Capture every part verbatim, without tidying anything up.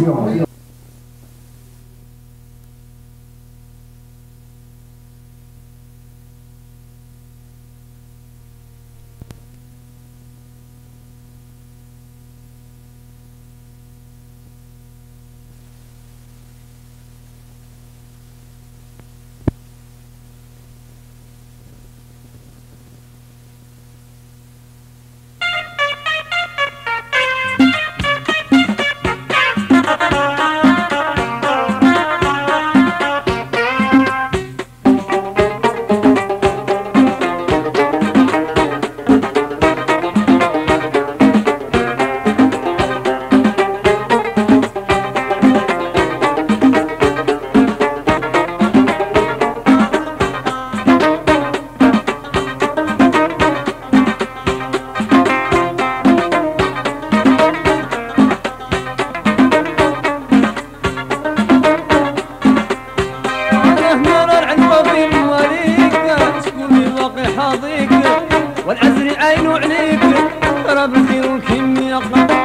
والعزري عينو عليك راه بالخير والكمية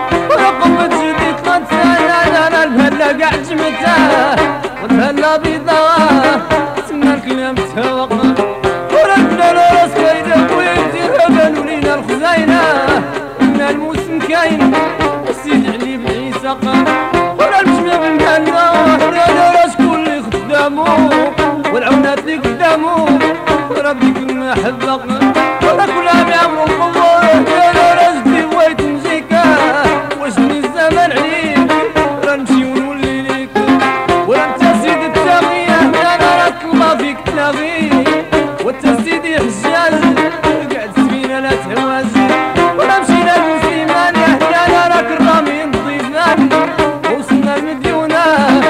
ورقم جديد قد سانا انا البهلة قاع جمتها والبهلة بيضاء سمنا الكلام تهوق وربنا راس فايدة ويدير بانو لينا الخزاينة إن الموسم كاين السيد علي بن عيسى قام ورا الجميع بالمهنة وحنا راس كل اللي خدامو والعونات اللي قدامو ربي كل ما حبق ولا كل عام يعمرو القبور يا راس ديويت نجيكا وجني الزمن عليك راه نمشي ونولي ليك ولا انت سيدي التاغية انا راك الله فيك تلاغي وانت سيدي حجاج قاعد سفينة لا تهوازي ولا مشينا للسيمان يا انا راك الرامي نضيفان وصلنا المديونة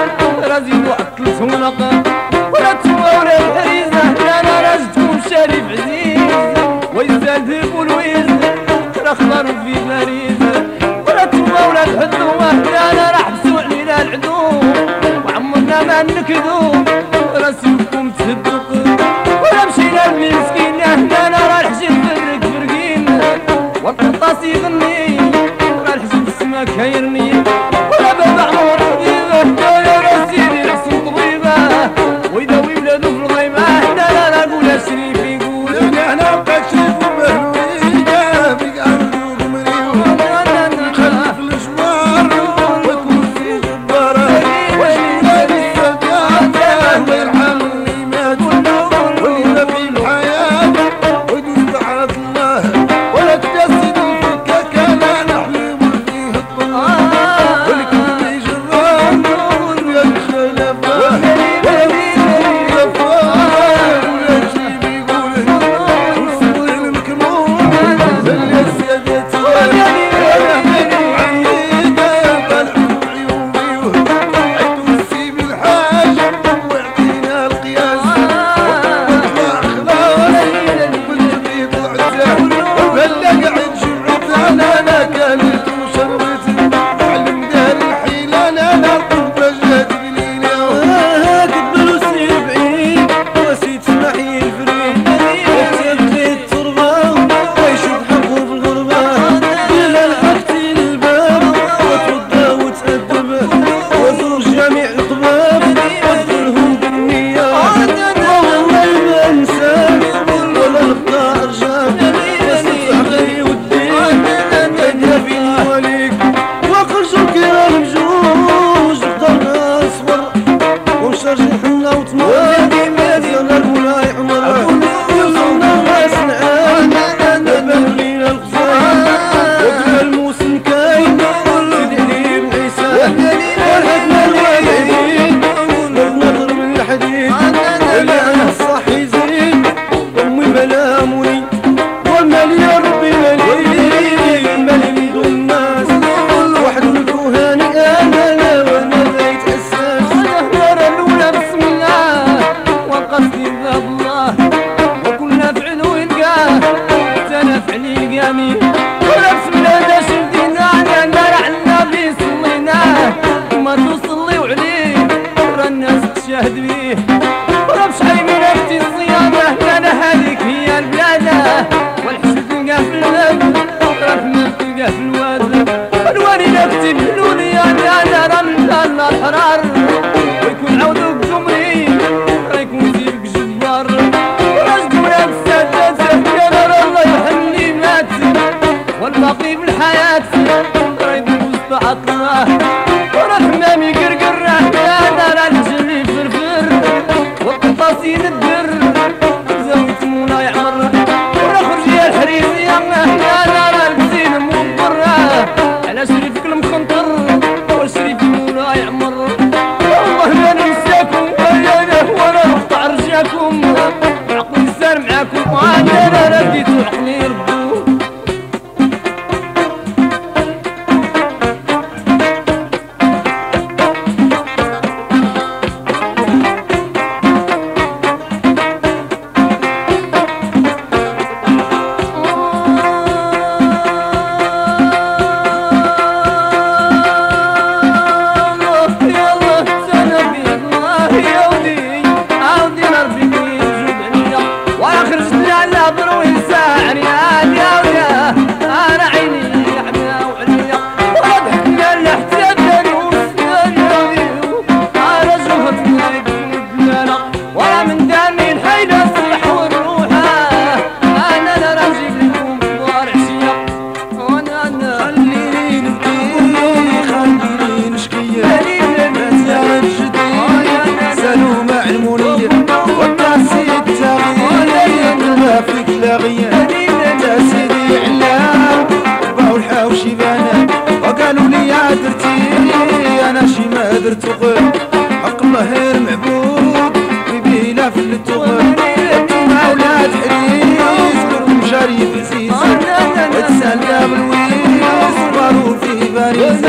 راه زيدو عطلت ونق ولا توا ولا الحريزة انا راس تكون شريف عزيز ويزال ذيب والويز راه خضر في باريس ولا توا ولا الحدوة انا راح حبسو علينا العدو وعمرنا ما نكدو راسكم تهدو ولا مشينا المسكين انا راه الحجيب فرق فرقين والقطاس يغني راه الحجيب السما كايرني ولا بابا عمر حبيبه يا راه سيدي حسن طبيبه ويداوي ولادو في الغيبه انا لا لا نقول شريف يقول انا بقيت شريف ومهلوي بقى عندو مريو خلف الجوار ويكون في جباره ويجينا بالسجاد ويرحم اللي مات واللي في الحياه ويدوز بعد الله ولا تكسد الفكاك انا نحلم فيه الطماح والكل يجران ويا الخلفاء الوالي نكتب نوني انا رمضان الأبرار ويكون عودك جمري رايكون سيبك جبار ورجل ولا السادات كان الله يحني مات والباقي بالحياة رايد وسط عطلاه ورا حمامي قرقر يا دار الجري فرفر والقطاسين الدر زاوية مولاي عمر ورا خرج يا الحريري يا دار البزين مبرة على شريفك المخنطر وشريف مولاي عمر والله ما ننساكم ولا نقطع رجاكم عقلي سار معاكم وانا رديت عقلي ردو حق الله غير معبود ويبينا في التغل انتم اولاد حريص كلكم شريف عزيز وتسالنا بالويس صغارو في باريس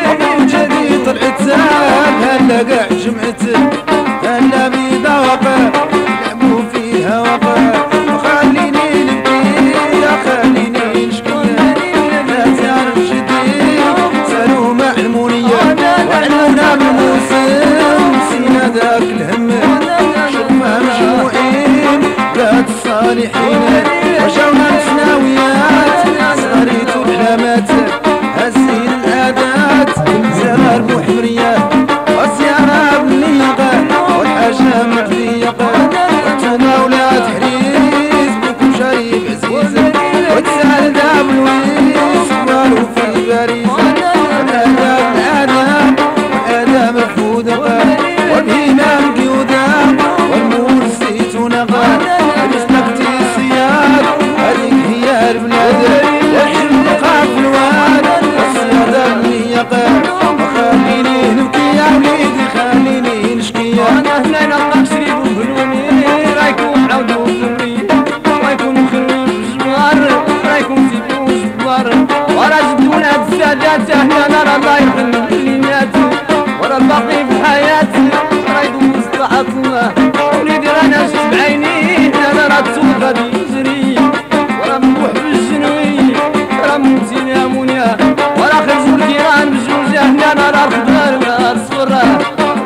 وجدي طلعت سام هلا قاع جمعت هلا بيضا وقع لعبوا فيها وقع وخليني نبكي يا خليني نشكي لا تعرف جدي سالوا مع المنية وعلونا بالموسم نسينا ذاك الهم شفنا مجموعين بلاد الصالحين وجاونا الثانويات صغاريت العلامات هزين العادات زرار محمريات وسيارة بالليقة والحاجة معليقة انتوما ولاد حريص بكم شريف عزيز وتسال داب الويس كبارو في باريس والآداب الآداب والآداب مفهودة والهيمة القيودة والمور الزيتونة المستقتي السياد هذيك هي البلاد والحلم بقى في الواد والصيادة الليقة وخليني نبكي يا وليدي خليني نشكي وانا هنا نلقى شريف وبلوني رايكم عودوا خري رايكم خري بالجبار رايكم زيدوا جبار ورا جد ولاد السادات هنا نرى الله يرحم اللي ماتوا ورا الباقي في حياتي رايدوا مصلحة الله وليدي رانا شفت بعيني انا راه السوق غادي يجري ورا مبوح بالجنوي راه موتين يا منيا ورا خرجوا الكيران بجوجه هنا نرى الخضار نهار صفرة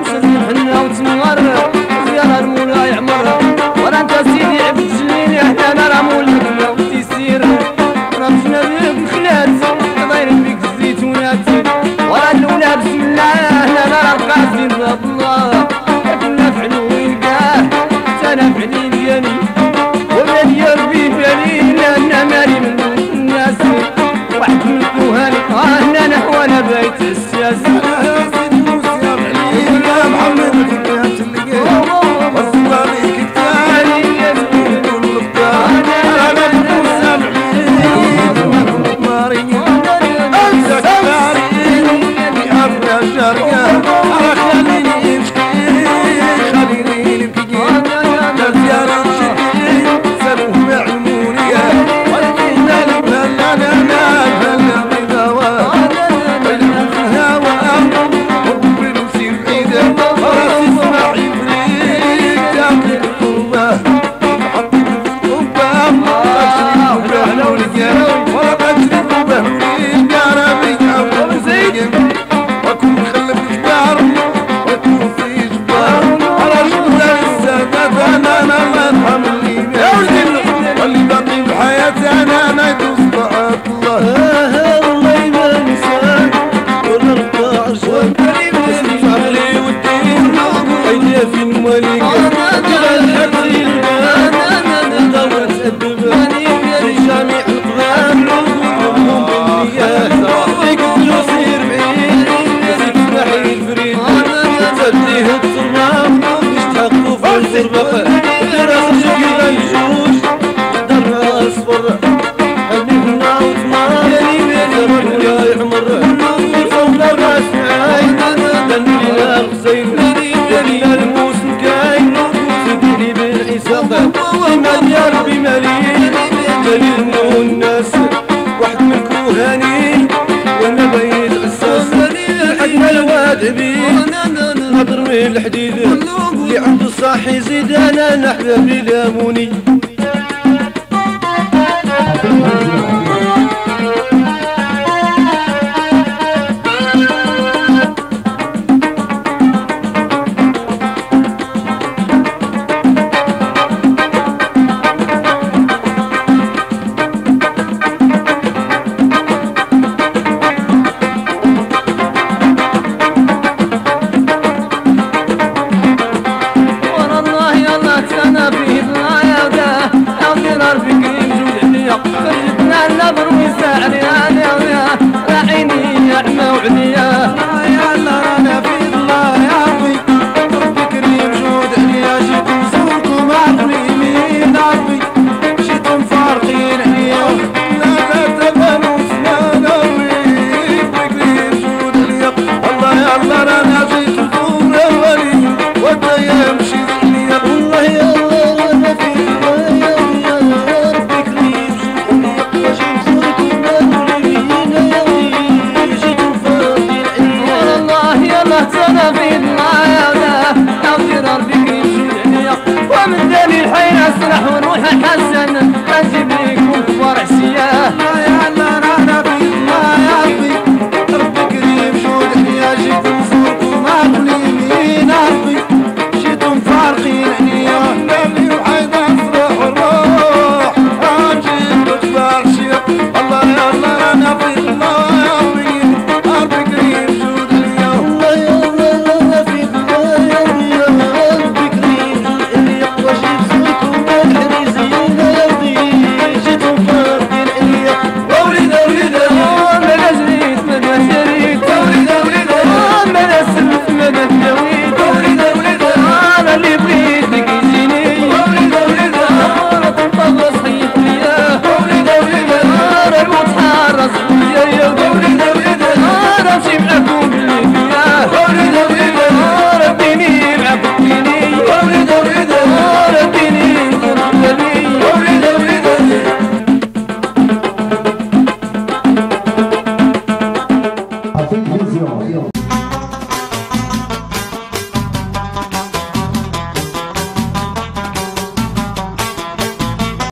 حنا وتنور زيارة المولاي عمر ورا انت سيدي عبد جليل هنا نرى مولك لو تيسير ورا مشنا بيك الخلات دايرين بيك الزيتونات ورا الاولى بسم الله هنا نرى القاسين باب الله كنا فعلوا ويلقى تديه التراب يستحقوا في الغربة راس شكيلة يجوج درها اصفر حبيبنا وطمار يا يعمر فوق راس عين دنيا غزين دنيا الموسم كاين سيدي بالعساق مال يا ربي مالين مالين والناس واحد من كوهاني وانا بايد عساس حتى الواد بيه نضر من الحديد اللي عنده صاحي زيد انا نحبابي لاموني